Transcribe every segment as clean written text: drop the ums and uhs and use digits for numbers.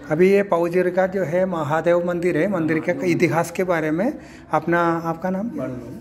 अभी ये पाउजर का जो है महादेव मंदिर है, मंदिर के इतिहास के बारे में आपका नाम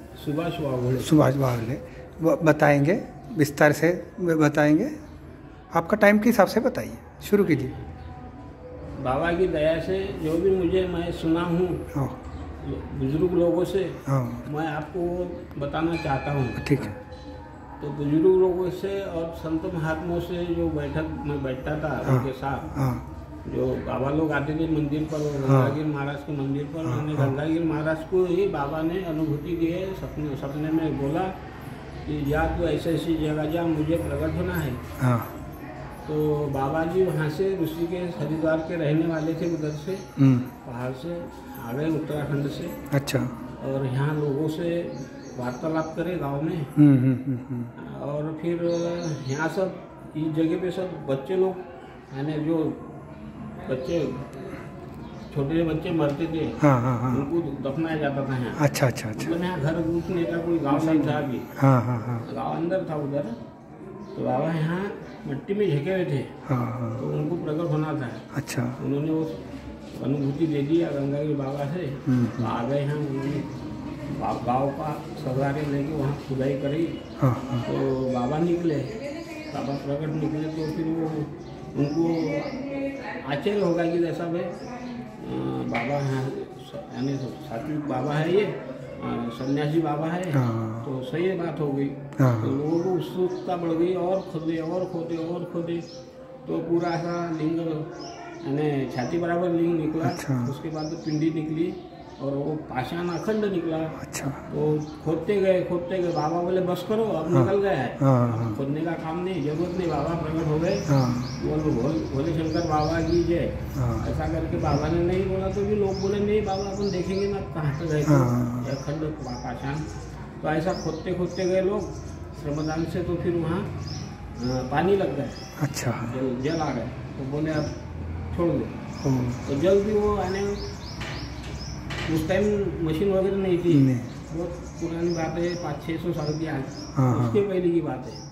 सुभाष बावले बताएंगे, विस्तार से बताएंगे। आपका टाइम के हिसाब से बताइए, शुरू कीजिए। बाबा की दया से जो भी मैं सुना हूँ बुजुर्ग लोगों से, मैं आपको बताना चाहता हूँ। ठीक है। तो बुजुर्ग लोगों से और संत महात्माओं से जो मैं बैठता था उनके साथ, जो बाबा लोग आते थे मंदिर पर, गंगागिर महाराज के मंदिर पर, मैंने गंगागिर महाराज को ही बाबा ने अनुभूति दी है। सपने में बोला कि जा तू ऐसी जगह जा, मुझे प्रकट होना है। तो बाबा जी वहाँ से ऋषिकेश हरिद्वार के रहने वाले थे, उधर से पहाड़ से आ गए, उत्तराखंड से। अच्छा। और यहाँ लोगों से वार्तालाप करे गांव में। और फिर यहाँ सब इस जगह पे सब बच्चे लोग, यानी जो बच्चे छोटे बच्चे मरते थे, उनको दफनाया जाता था यहाँ। अच्छा। मतलब यहाँ घर घुस नहीं था, कोई गाँव नहीं था अभी। गाँव अंदर था उधर। तो बाबा यहाँ मिट्टी में झके हुए थे, तो उनको प्रकट होना था। अच्छा। उन्होंने वो अनुभूति दे दिया गंगागिर बाबा से। तो आ गए यहाँ, उन्होंने गाँव का सगारे लेके वहाँ खुदाई करी। तो बाबा निकले, बाबा प्रकट निकले। तो फिर वो उनको आश्चर्य होगा कि जैसा भाई बाबा यहाँ यानी सात्विक बाबा है, ये सन्यासी बाबा है। तो सही बात हो गई। तो लोगों को उत्सुकता बढ़ गई, और खोदे। तो पूरा ऐसा लिंग यानी छाती बराबर लिंग निकला। उसके बाद तो पिंडी निकली और वो पाषाण अखंड निकला। अच्छा। तो खोदते गए बाबा बोले बस करो, अब निकल गया है, खोदने का काम नहीं, जरूरत नहीं। बाबा प्रकट हो गए, बोलो भोले शंकर बाबा की जय। ऐसा करके बाबा ने नहीं बोला तो भी लोग बोले नहीं बाबा अपन देखेंगे ना कहाँ तक गए अखंड पाषाण। तो ऐसा खोदते गए लोग श्रमदान से। तो फिर वहाँ पानी लग गया। अच्छा। जल आ गए। तो बोले अब छोड़ दो। तो जल भी वो आने, उस टाइम मशीन वगैरह नहीं थी, बहुत पुरानी बात है, 500-600 साल की आज, उसके पहले की बात है।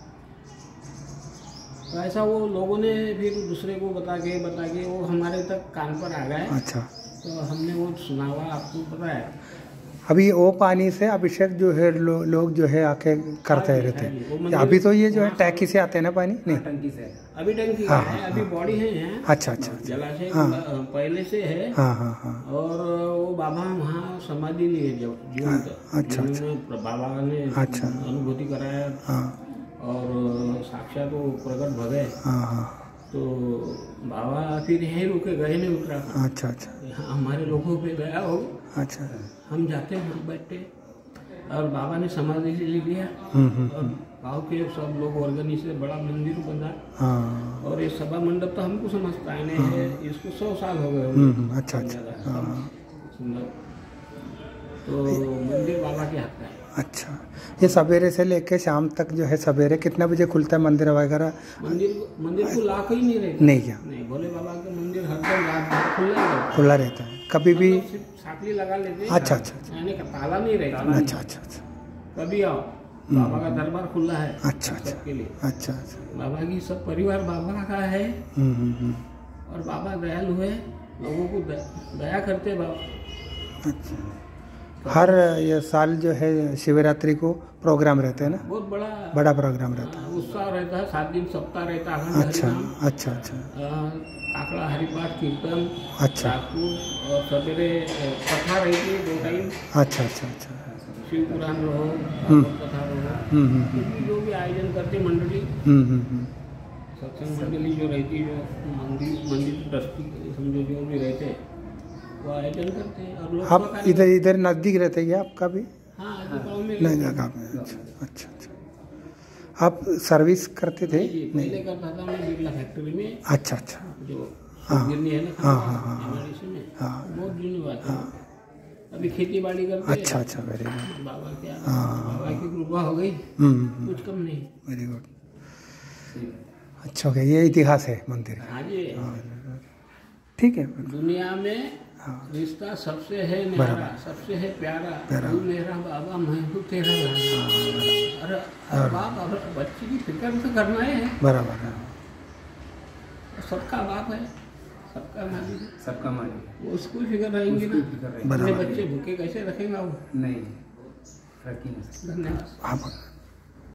तो ऐसा वो लोगों ने फिर दूसरे को बता के वो हमारे तक कान पर आ गए। अच्छा। तो हमने वो सुना हुआ आपको पता है। अभी वो पानी से अभिषेक जो है लोग जो है आके करते रहते हैं। अभी तो ये जो है टैंकी से आते हैं ना पानी? नहीं, टंकी से अभी टंकी है, अभी बॉडी है। अच्छा। जलाशय पहले से है। और वो बाबा वहाँ समाधि लिए जीवंत। अच्छा। बाबा ने अनुभूति कराया और साक्षात वो प्रकट भगे। तो बाबा फिर यहीं रुके, गए नहीं उत्तराखंड। अच्छा। हमारे लोगों पे गया हो। अच्छा। हम जाते हैं बैठते, और बाबा ने समाधि ले लिया। और गाँव के सब लोग ऑर्गेनाइज से बड़ा मंदिर बना। और ये सभा मंडप तो हमको समझता है, इसको 100 साल हो गए। अच्छा। तो मंदिर बाबा के हाथ का है। अच्छा। ये सवेरे से लेके शाम तक जो है, सवेरे कितना बजे खुलता है मंदिर वगैरह? मंदिर को लाख ही नहीं रहता। नहीं क्या? नहीं, भोले बाबा का मंदिर हर दिन खुला रहता है। कभी भी साकली लगा लेते। अच्छा। यानी ताला नहीं रहता। अच्छा। कभी आओ, बाबा का दरबार खुला है। अच्छा। सबके लिए। अच्छा। बाबा की सब परिवार बाबा का है। और बाबा दयालु है, लोगों को दया करते बाबा। अच्छा। हर ये साल जो है शिवरात्रि को प्रोग्राम रहते हैं ना? बहुत बड़ा प्रोग्राम रहता है, उत्साह रहता है। 7 दिन सप्ताह रहता है। अच्छा। काकड़ा हरिपाठ कीर्तन। अच्छा। और सवेरे कथा रहती है 2 टाइम। अच्छा। शिव पुराण रहो, कथा रहो, जो भी आयोजन करते मंडली, सत्संग मंडली जो रहती है, जो मंदिर ट्रस्टी समझो जो भी रहते वो आयोजन करते हैं। और लोग आप इधर नजदीक रहते हैं आपका भी? हाँ, गाँव में। अच्छा। आप सर्विस करते थे? पहले करता था मैं बिरला फैक्ट्री में। अच्छा। जो गिरनी है ना, बहुत जुनी बात है। अभी खेती बाड़ी करते हैं। अच्छा। Very good. बाबा की कृपा हो गई, कुछ कम नहीं। Very good. अच्छा, ओके। ये इतिहास है मंदिर का। हाँ जी। ठीक है। दुनिया में रिश्ता सबसे है न्यारा, सबसे है प्यारा। तू मेरा बाबा, मैं हूँ तेरा लाला। अरे बाप, बच्चे की फिक्र तो करना है। बराबर है। सबका बाप है, सबका मालिक है, सबका मालिक। उसको फिक्र रहेंगे ना, बराबर। बच्चे भूखे कैसे रखेंगे वो? नहीं रखी नहीं। धन्यवाद। हाँ